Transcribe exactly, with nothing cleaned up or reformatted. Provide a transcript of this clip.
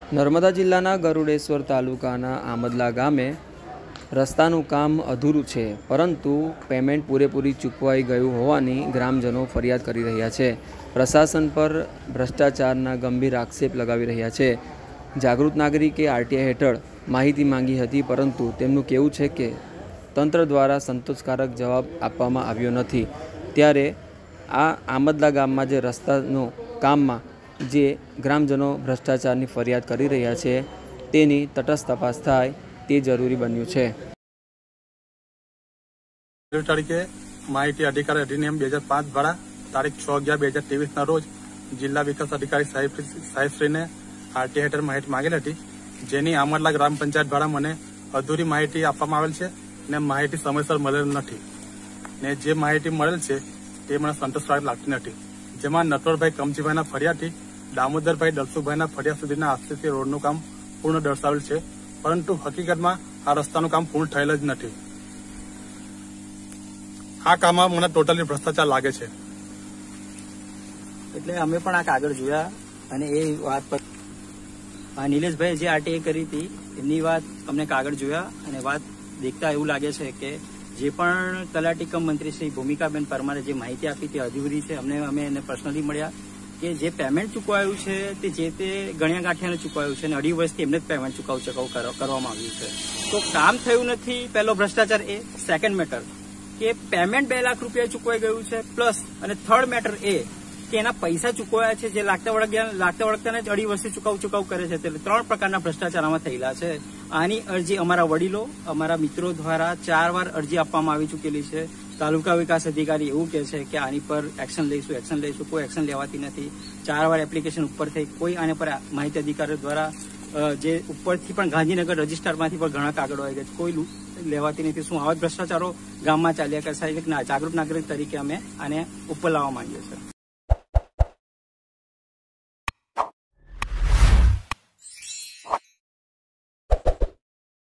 નર્મદા જિલ્લાના ગરુડેશ્વર તાલુકાના આમદલા ગામે રસ્તાનું કામ અધૂરું છે, પરંતુ પેમેન્ટ પૂરેપૂરી ચૂકવાઈ ગયું હોવાની ગ્રામજનો ફરિયાદ કરી રહ્યા છે. પ્રશાસન પર ભ્રષ્ટાચારના ગંભીર આક્ષેપ લગાવી રહ્યા છે. જાગૃત નાગરિકે આરટીઆઈ હેઠળ માહિતી માંગી હતી, પરંતુ તેમનું કહેવું છે કે તંત્ર દ્વારા સંતોષકારક જવાબ આપવામાં આવ્યો નથી. ત્યારે આ આમદલા ગામમાં જે રસ્તાનું કામમાં જે ગ્રામજનો ભ્રષ્ટાચારની ફરિયાદ કરી રહ્યા છે, તેની તટસ્થ તપાસ થાય તે જરૂરી બન્યું છે. તારીખે માહિતી અધિકારી અધિનિયમ બે હજાર પાંચ દ્વારા તારીખ છ અગિયાર બે હજાર ત્રેવીસના રોજ જિલ્લા વિકાસ અધિકારી સાહેબ સાહેબશ્રીને આરટીઆઈ હેઠળ માહિતી માંગેલી હતી, જેની આમદલા ગ્રામ પંચાયત દ્વારા મને અધૂરી માહિતી આપવામાં આવેલ છે ને માહિતી સમયસર મળેલ નથી ને જે માહિતી મળેલ છે તે મને સંતોષકારક લાગતી નથી. જેમાં નટવરભાઈ કમજીભાઈના ફરિયાદથી દામોદરભાઈ દલસુભાઈના ફરિયાદ સુધીના આશરેથી રોડનું કામ પૂર્ણ દર્શાવેલ છે, પરંતુ હકીકતમાં આ રસ્તાનું કામ પૂર્ણ થયેલ જ નથી. આ કામમાં મને ટોટલી ભ્રષ્ટાચાર લાગે છે. એટલે અમે પણ આ કાગળ જોયા અને એ વાત પર નિલેશભાઈ જે આરટીઆઈ કરી હતી એમની વાત અમને કાગળ જોયા અને વાત દેખતા એવું લાગે છે કે જે પણ તલાટી કમ મંત્રી શ્રી ભૂમિકાબેન પરમારે જે માહિતી આપી તે અધૂરી છે. અમને અમે એને પર્સનલી મળ્યા કે જે પેમેન્ટ ચૂકવાયું છે તે જે તે ગણ્યા ગાંઠિયાને ચૂકવાયું છે અને અઢી વર્ષથી એમને જ પેમેન્ટ ચૂકવ ચૂકવ કરવામાં આવ્યું છે. તો કામ થયું નથી. પહેલો ભ્રષ્ટાચાર એ. સેકન્ડ મેટર કે પેમેન્ટ બે લાખ રૂપિયા ચૂકવાઈ ગયું છે પ્લસ, અને થર્ડ મેટર એ કે એના પૈસા ચૂકવાયા છે જે લાગતા વળગ્યા લાગતા વળગતાને જ અઢી વર્ષથી ચૂકવ ચૂકવ કરે છે. એટલે ત્રણ પ્રકારના ભ્રષ્ટાચાર આમાં થયેલા છે. આની અરજી અમારા વડીલો અમારા મિત્રો દ્વારા ચાર વાર અરજી આપવામાં આવી ચૂકેલી છે. તાલુકા વિકાસ અધિકારી એવું કહે છે કે આની પર એક્શન લઈશું એક્શન લઈશું કોઈ એક્શન લેવાતી નથી. ચાર વાર એપ્લિકેશન ઉપર થઈ કોઈ આને પર માહિતી અધિકારીઓ દ્વારા જે ઉપરથી પણ ગાંધીનગર રજીસ્ટરમાંથી પણ ઘણા કાગળો આવી ગયા કોઈ લેવાતી નથી. શું આવા જ ભ્રષ્ટાચારો ગામમાં ચાલ્યા કરશે? જાગૃત નાગરિક તરીકે અમે આને ઉપર લાવવા માંગીએ છીએ.